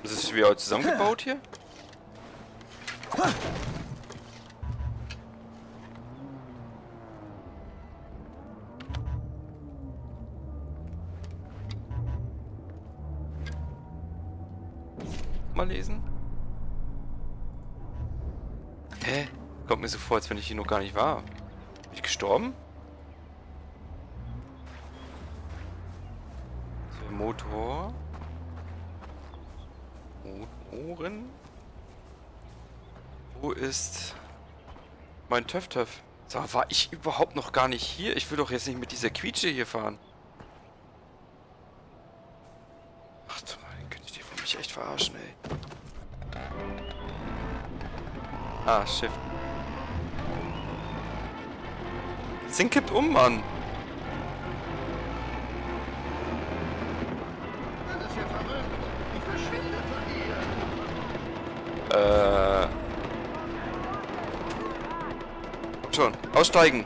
Das ist wieder zusammengebaut hier? Mal lesen. Hä? Kommt mir so vor, als wenn ich hier noch gar nicht war. Bin ich gestorben? So, Motor. Motoren. Wo ist mein Töff-Töff? So, war ich überhaupt noch gar nicht hier? Ich will doch jetzt nicht mit dieser Quietsche hier fahren. Ach du meine Güte, die wollen mich echt verarschen, ey. Ah, Schiff. Das Ding kippt um, Mann. Das ist ja verrückt. Ich verschwinde von dir. Komm schon, aussteigen.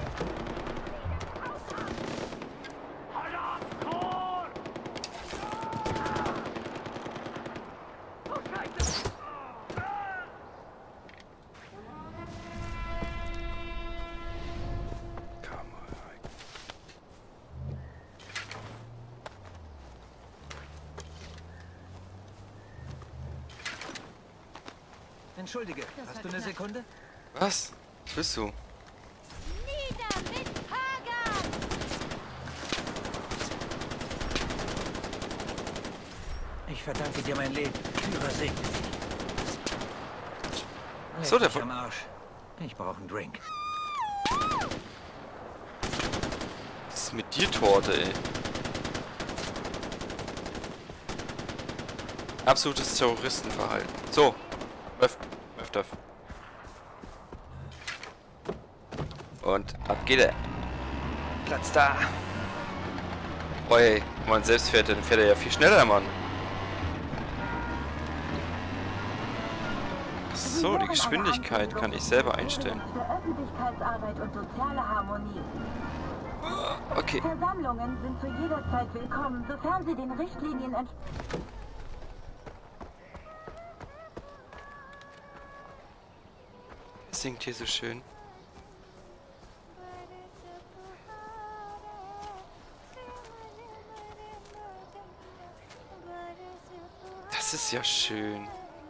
Entschuldige, hast du eine Sekunde? Was? Was willst du? Nieder mit Hager! Ich verdanke dir mein Leben. Führer segne Sie. So, der Leck mich am Arsch. Ich brauche einen Drink. Was ist mit dir, Torte, ey? Absolutes Terroristenverhalten. So. Öfter. Und ab geht er. Platz da. Oh ey, wenn man selbst fährt, dann fährt er ja viel schneller, Mann. So, die Geschwindigkeit kann ich selber einstellen. Für Öffentlichkeitsarbeit und soziale Harmonie. Okay. Versammlungen sind zu jeder Zeit willkommen, sofern sie den Richtlinien entsprechen. Es singt hier so schön. Das ist ja schön.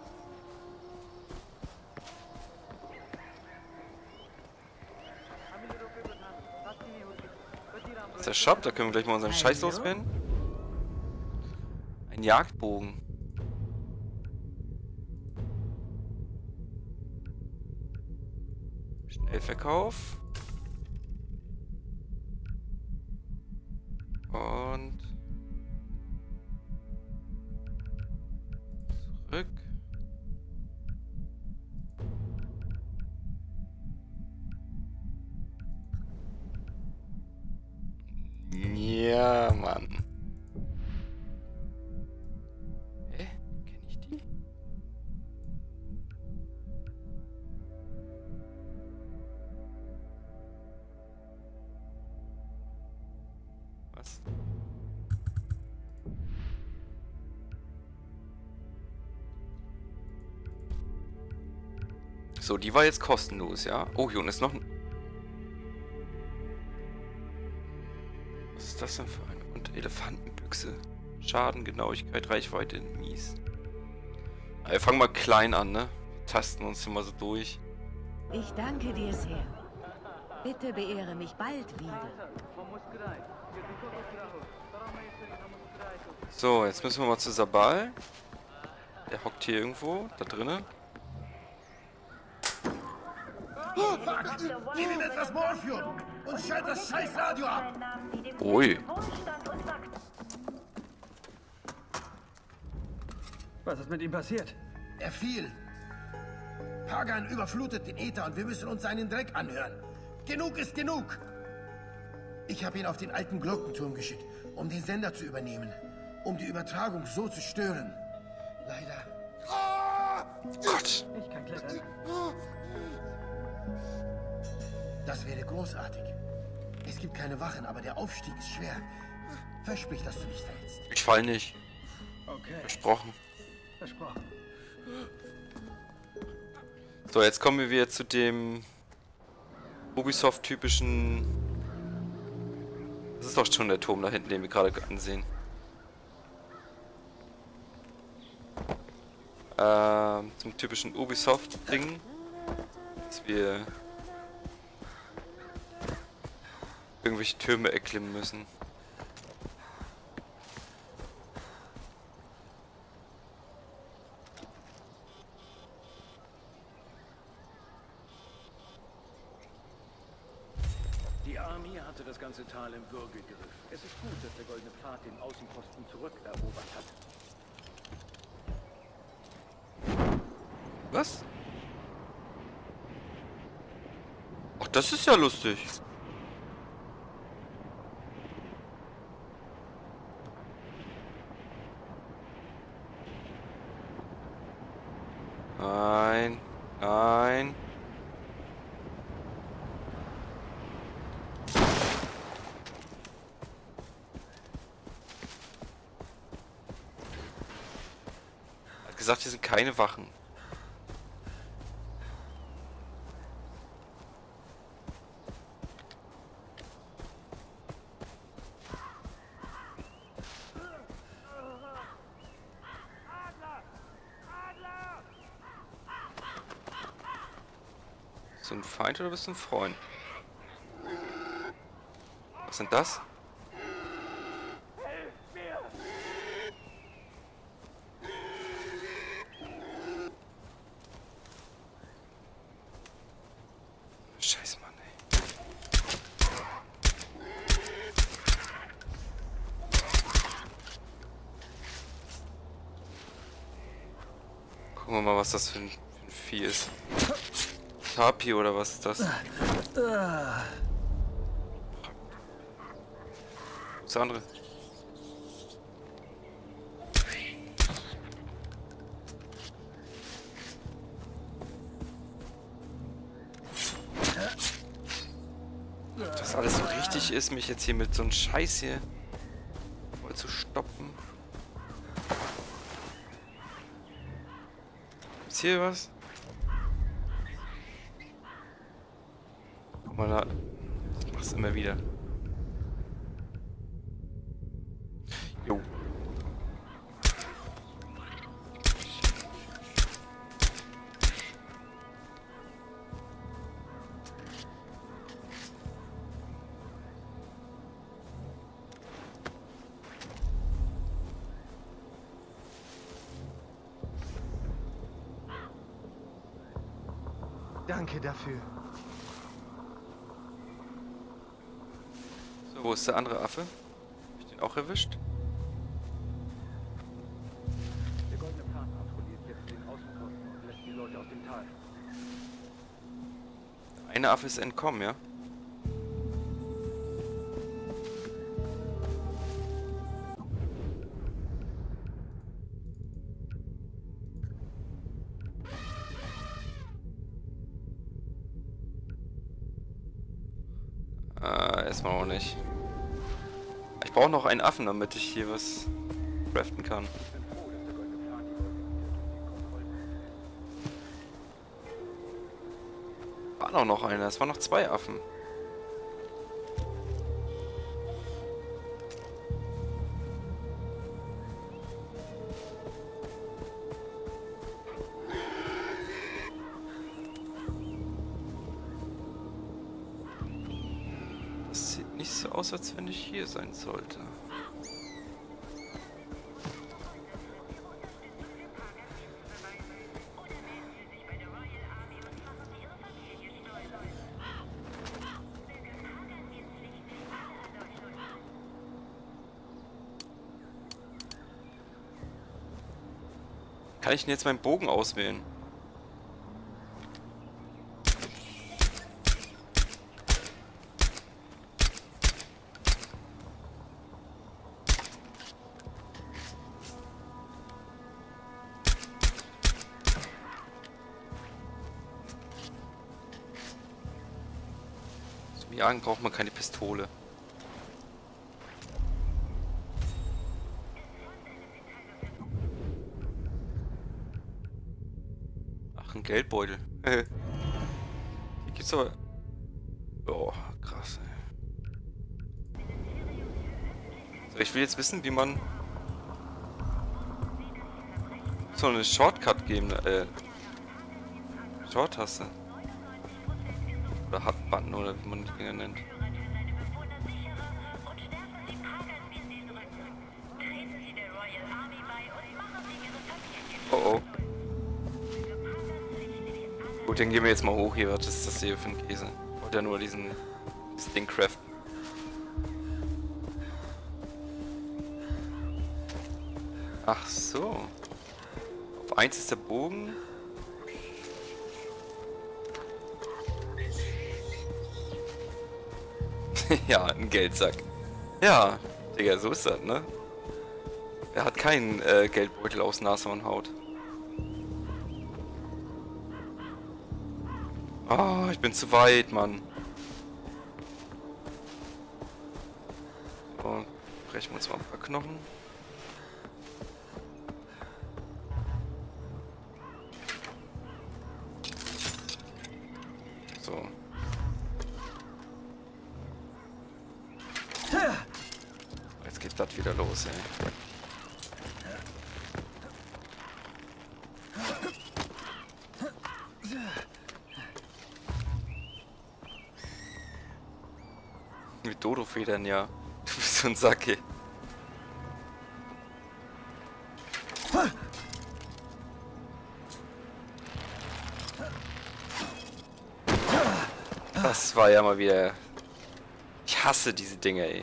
Das ist der Shop, da können wir gleich mal unseren Scheiß loswerden. Ein Jagdbogen. Schnellverkauf. Und zurück. Ja, Mann. Hä? Kenn ich die? Was? So, die war jetzt kostenlos, ja? Oh, hier unten ist noch ein... Was ist das denn für eine? Und Elefantenbüchse. Schaden, Genauigkeit, Reichweite, mies. Wir fangen mal klein an, ne? Tasten uns hier mal so durch. Ich danke dir sehr. Bitte beehre mich bald wieder. So, jetzt müssen wir mal zu Sabal. Der hockt hier irgendwo, da drinnen. Oh, fuck! Gib ihm etwas Morphium und schalt das scheiß Radio ab! Ui. Was ist mit ihm passiert? Er fiel. Pagan überflutet den Äther und wir müssen uns seinen Dreck anhören. Genug ist genug! Ich habe ihn auf den alten Glockenturm geschickt, um den Sender zu übernehmen. Um die Übertragung so zu stören. Leider. Gott. Ich kann klettern. Das wäre großartig. Es gibt keine Wachen, aber der Aufstieg ist schwer. Versprich, dass du nicht fällst. Ich fall nicht. Okay. Versprochen. Versprochen. So, jetzt kommen wir wieder zu dem Ubisoft-typischen... Das ist doch schon der Turm da hinten, den wir gerade ansehen. Zum typischen Ubisoft-Ding, dass wir irgendwelche Türme erklimmen müssen. Die Armee hatte das ganze Tal im Würgegriff. Es ist gut, dass der Goldene Pfad den Außenposten zurückerobert hat. Was? Ach, das ist ja lustig. Nein, nein. Hat gesagt, hier sind keine Wachen. Bist du ein Feind oder bist du ein Freund? Was sind das? Scheiß Mann, ey. Gucken wir mal, was das für ein Vieh ist. Tapi oder was ist das? Wo ist der andere? Ob das alles so richtig ist, mich jetzt hier mit so einem Scheiß hier voll zu stoppen. Ist hier was? Guck mal da. Ich mach's immer wieder. Jo. Danke dafür. So, wo ist der andere Affe? Hab ich den auch erwischt? Der Goldene Pfad patrouilliert jetzt den Außenposten und lässt die Leute aus dem Tal. Eine Affe ist entkommen, ja? Erstmal auch nicht. Ich brauche noch einen Affen, damit ich hier was craften kann. War doch noch einer, es waren noch 2 Affen. Das sieht nicht so aus, als wenn ich hier sein sollte. Kann ich denn jetzt meinen Bogen auswählen? Zum Jagen braucht man keine Pistole. Ach, ein Geldbeutel. Hier gibt's aber... Oh, krass, ey. So, ich will jetzt wissen, wie man... So eine Shortcut geben, Short-Taste. Oder Hot-Button, oder wie man die Dinger nennt. Oh oh. Gut, dann gehen wir jetzt mal hoch hier. Was ist das hier für ein Käse? Ich wollte ja nur das Ding craften. Ach so. Auf 1 ist der Bogen. Ja, ein Geldsack. Ja, Digga, so ist das, ne? Er hat keinen Geldbeutel aus Nase und Haut. Oh, ich bin zu weit, Mann. So, brechen wir uns mal ein paar Knochen. So. Jetzt geht das wieder los, ey. Mit Dodo-Federn, ja. Du bist so ein Sacke. Das war ja mal wieder... Ich hasse diese Dinge, ey.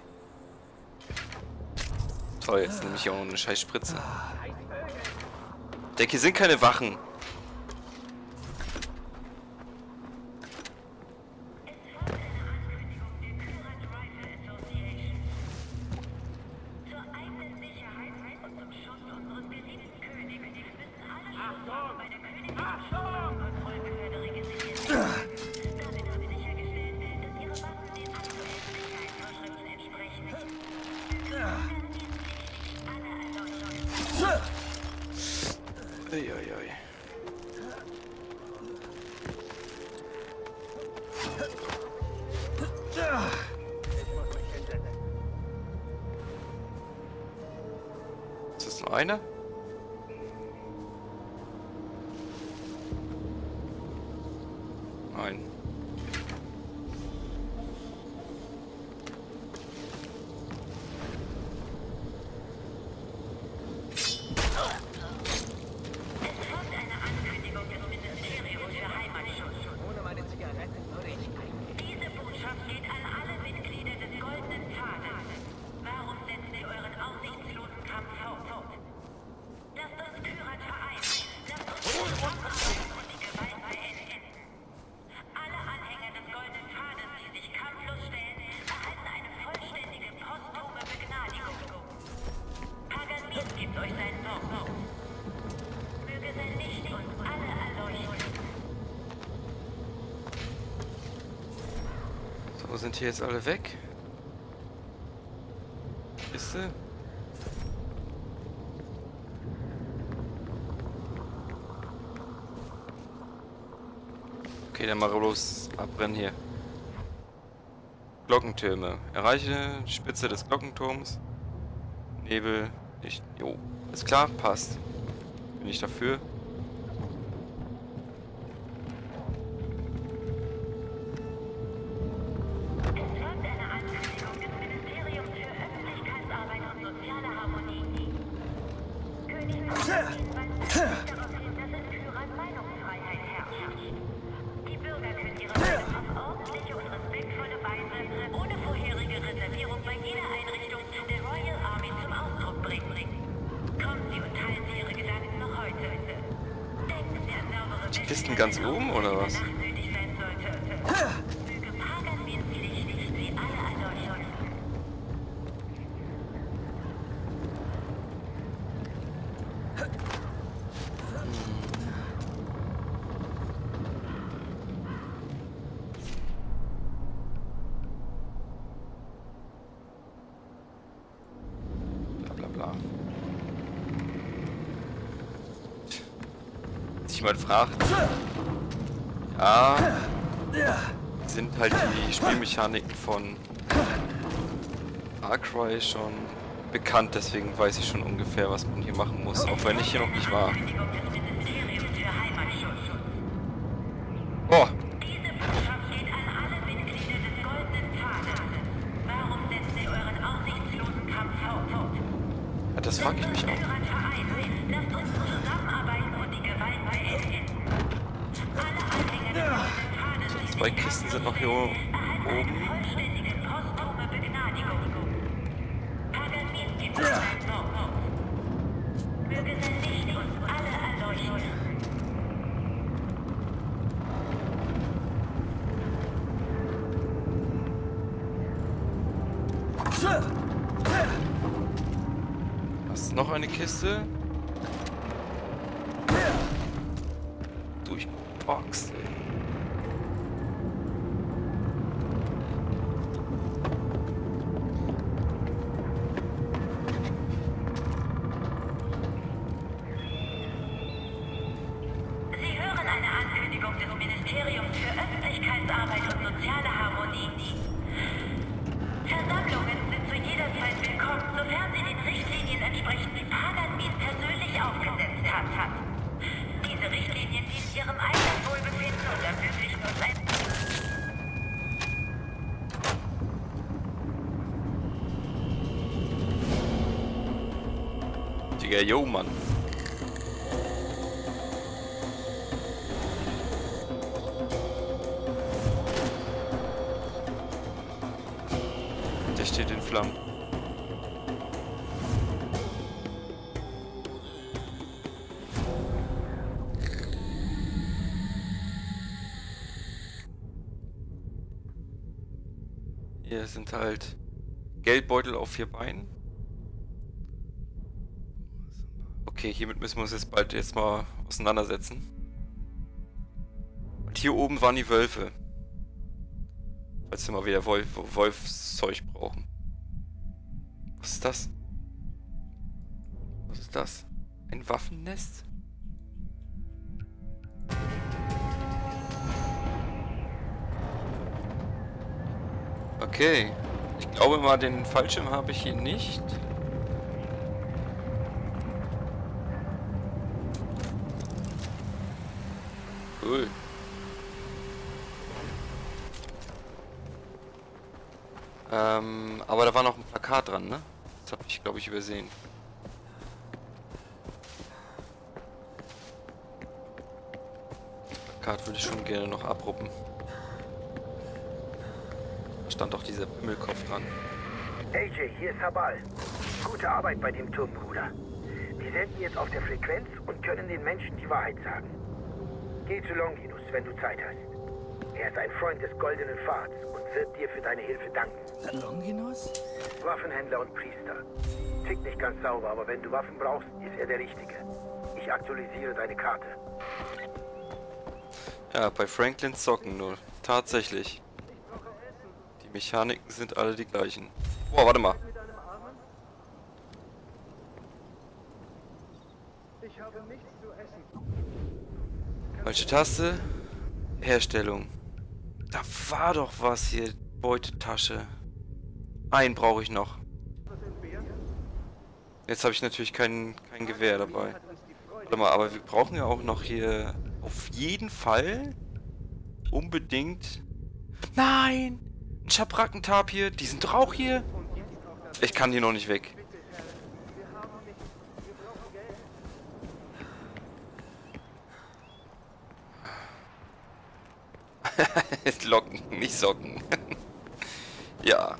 Toll, jetzt nehme ich auch eine scheiß Spritze. Ich denke, hier sind keine Wachen. Uiuiui. Ist das nur eine? Nein. So, sind hier jetzt alle weg? Ist sie? Okay, dann mal bloß abbrennen hier. Glockentürme. Erreiche die Spitze des Glockenturms. Nebel. Nicht. Jo. Ist klar, passt. Bin ich dafür. Die Kisten ganz oben oder was? sich mal fragt, ja, sind halt die Spielmechaniken von Far Cry schon bekannt, deswegen weiß ich schon ungefähr, was man hier machen muss, auch wenn ich hier noch nicht war. Boah. Ja, das frage ich mich auch. Die 2 Kisten sind noch hier oben. Was ist noch eine Kiste? Durchboxt, ey. Sie hören eine Ankündigung des Ministeriums für Öffentlichkeitsarbeit und soziale Harmonie. Versammlungen sind zu jeder Zeit willkommen, sofern sie den Richtlinien entsprechen, die Pagan Min persönlich aufgesetzt hat. Diese Richtlinien dienen ihrem eigenen Wohlbefinden und ermöglichen uns ein... Digga, yo, Mann. Der steht in Flammen. Hier sind halt Geldbeutel auf 4 Beinen. Okay, hiermit müssen wir uns jetzt mal auseinandersetzen. Und hier oben waren die Wölfe. Falls wir mal wieder Wolfszeug brauchen. Was ist das? Was ist das? Ein Waffennest? Okay. Ich glaube mal, den Fallschirm habe ich hier nicht. Cool. Aber da war noch ein Plakat dran, ne? Das habe ich, glaube ich, übersehen. Das Plakat würde ich schon gerne noch abruppen. Da stand doch dieser Bimmelkopf dran. AJ, hier ist Habal. Gute Arbeit bei dem Turm, Bruder. Wir senden jetzt auf der Frequenz und können den Menschen die Wahrheit sagen. Geh zu Longinus, wenn du Zeit hast. Er ist ein Freund des Goldenen Pfads und wird dir für deine Hilfe danken. Longinus? Waffenhändler und Priester. Tickt nicht ganz sauber, aber wenn du Waffen brauchst, ist er der Richtige. Ich aktualisiere deine Karte. Ja, bei Franklins Socken nur. Tatsächlich. Die Mechaniken sind alle die gleichen. Boah, warte mal. Ich habe nichts zu essen. Falsche Taste. Herstellung. Da war doch was hier. Beutetasche. Einen brauche ich noch. Jetzt habe ich natürlich kein Gewehr dabei. Warte mal, aber wir brauchen ja auch noch hier auf jeden Fall unbedingt... Nein! Ein Schabrackentapir. Die sind doch auch hier. Ich kann hier noch nicht weg. Locken, nicht Socken. Ja.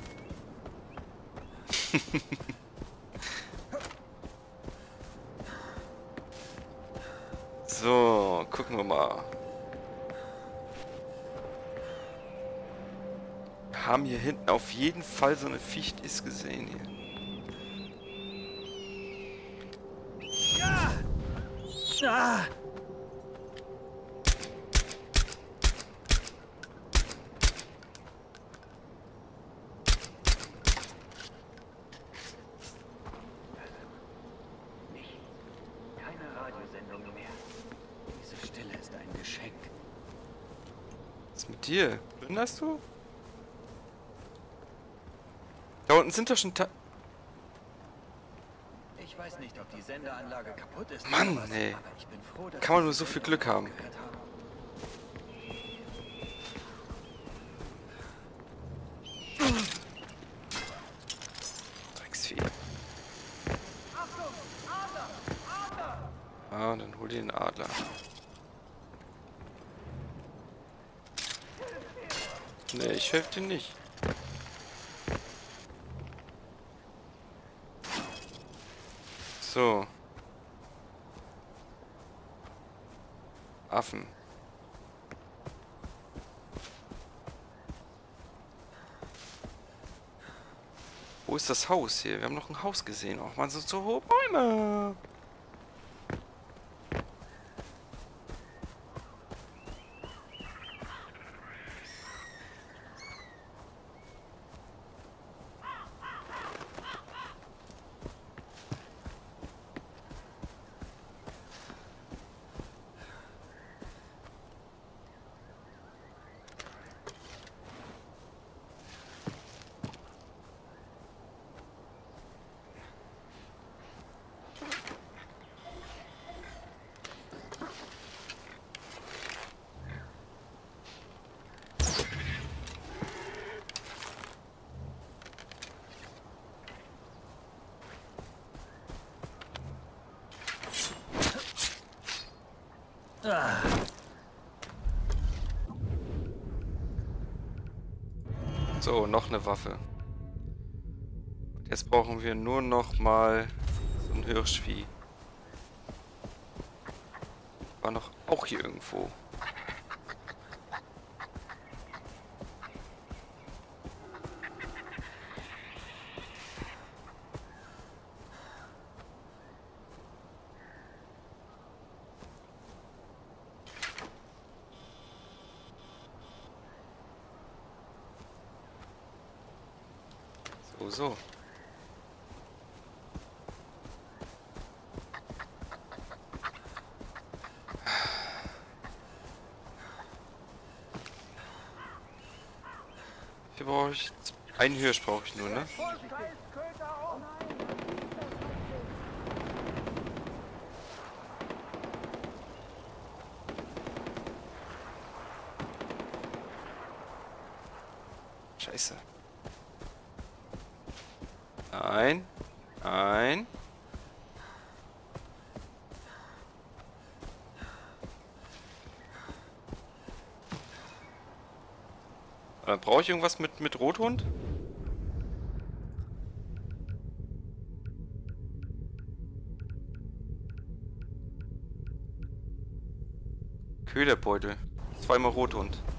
So, gucken wir mal. Wir haben hier hinten auf jeden Fall so eine Fichtis gesehen hier. Ja! Ah! Diese Stille ist ein Geschenk. Was ist mit dir? Plünderst du? Da unten sind doch schon Ich weiß nicht, ob die Senderanlage kaputt ist. Mann, aber ey. ich bin froh, dass Kann man ich nur die so viel Sendung Glück haben. gehört habe. Drecksvieh. Ah, dann hol dir den Adler. Nee, ich helfe dir nicht. So. Affen. Wo ist das Haus hier? Wir haben noch ein Haus gesehen. Auch man, so hohe Bäume. So, noch eine Waffe. Und jetzt brauchen wir nur noch mal so ein Hirschvieh. War noch auch hier irgendwo. So. Hier brauche ich... Einen Hirsch brauche ich nur, ne? Scheiße. Nein. Nein. Brauche ich irgendwas mit Rothund? Köderbeutel. Zweimal Rothund.